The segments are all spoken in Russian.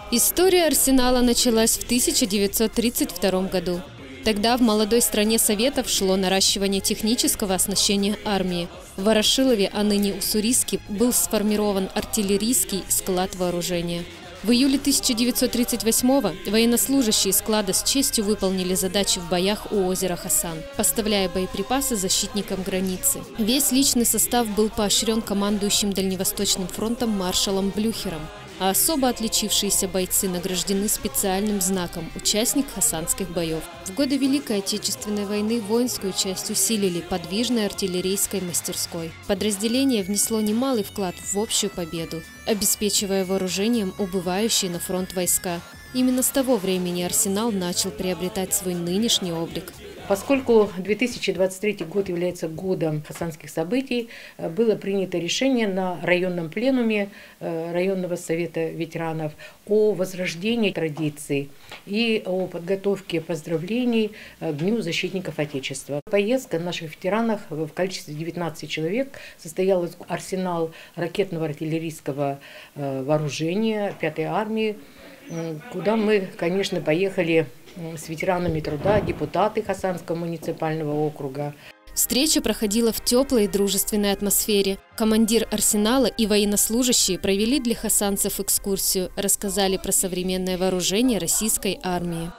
История Арсенала началась в 1932 году. Тогда в молодой стране Советов шло наращивание технического оснащения армии. В Ворошилове, а ныне Уссурийске, был сформирован артиллерийский склад вооружения. В июле 1938-го военнослужащие склада с честью выполнили задачи в боях у озера Хасан, поставляя боеприпасы защитникам границы. Весь личный состав был поощрен командующим Дальневосточным фронтом маршалом Блюхером, а особо отличившиеся бойцы награждены специальным знаком «Участник хасанских боев». В годы Великой Отечественной войны воинскую часть усилили подвижной артиллерийской мастерской. Подразделение внесло немалый вклад в общую победу, обеспечивая вооружением убывающие на фронт войска. Именно с того времени Арсенал начал приобретать свой нынешний облик. Поскольку 2023 год является годом хасанских событий, было принято решение на районном пленуме районного совета ветеранов о возрождении традиций и о подготовке поздравлений к Дню защитников Отечества. Поездка наших ветеранов в количестве 19 человек состояла в арсенал ракетного артиллерийского вооружения 5-й армии, куда мы, конечно, поехали с ветеранами труда, депутаты Хасанского муниципального округа. Встреча проходила в теплой и дружественной атмосфере. Командир арсенала и военнослужащие провели для хасанцев экскурсию, рассказали про современное вооружение российской армии.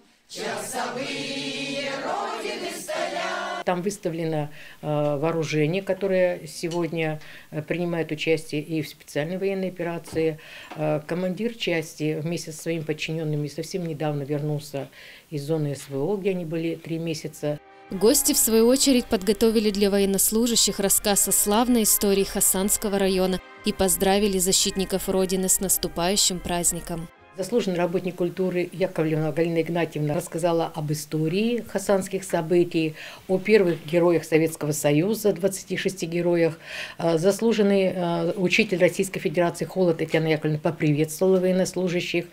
Там выставлено вооружение, которое сегодня принимает участие и в специальной военной операции. Командир части вместе со своими подчиненными совсем недавно вернулся из зоны СВО, где они были 3 месяца. Гости, в свою очередь, подготовили для военнослужащих рассказ о славной истории Хасанского района и поздравили защитников Родины с наступающим праздником. Заслуженный работник культуры Яковлевна Галина Игнатьевна рассказала об истории хасанских событий, о первых героях Советского Союза, 26 героях. Заслуженный учитель Российской Федерации Холод Татьяна Яковлевна поприветствовала военнослужащих.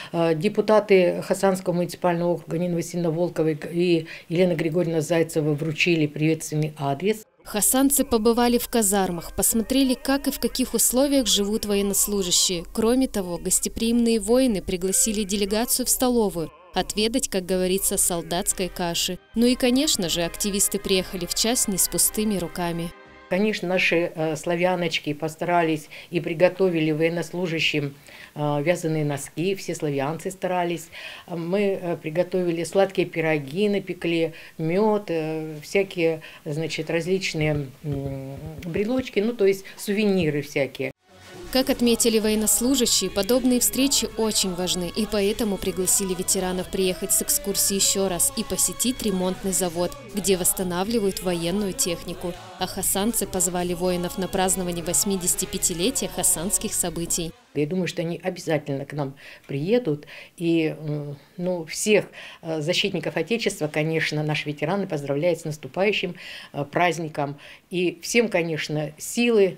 Депутаты Хасанского муниципального округа Нина Васильевна Волкова и Елена Григорьевна Зайцева вручили приветственный адрес. Хасанцы побывали в казармах, посмотрели, как и в каких условиях живут военнослужащие. Кроме того, гостеприимные воины пригласили делегацию в столовую отведать, как говорится, солдатской каши. Ну и, конечно же, активисты приехали в часть не с пустыми руками. Конечно, наши славяночки постарались и приготовили военнослужащим вязаные носки, все славянцы старались. Мы приготовили сладкие пироги, напекли мед, всякие, значит, различные брелочки, ну то есть сувениры всякие. Как отметили военнослужащие, подобные встречи очень важны, и поэтому пригласили ветеранов приехать с экскурсией еще раз и посетить ремонтный завод, где восстанавливают военную технику. А хасанцы позвали воинов на празднование 85-летия хасанских событий. Я думаю, что они обязательно к нам приедут. И всех защитников Отечества, конечно, наши ветераны поздравляют с наступающим праздником. И всем, конечно, силы,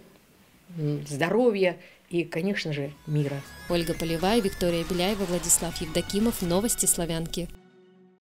здоровья и, конечно же, мира. Ольга Полевая, Виктория Беляева, Владислав Евдокимов. Новости Славянки.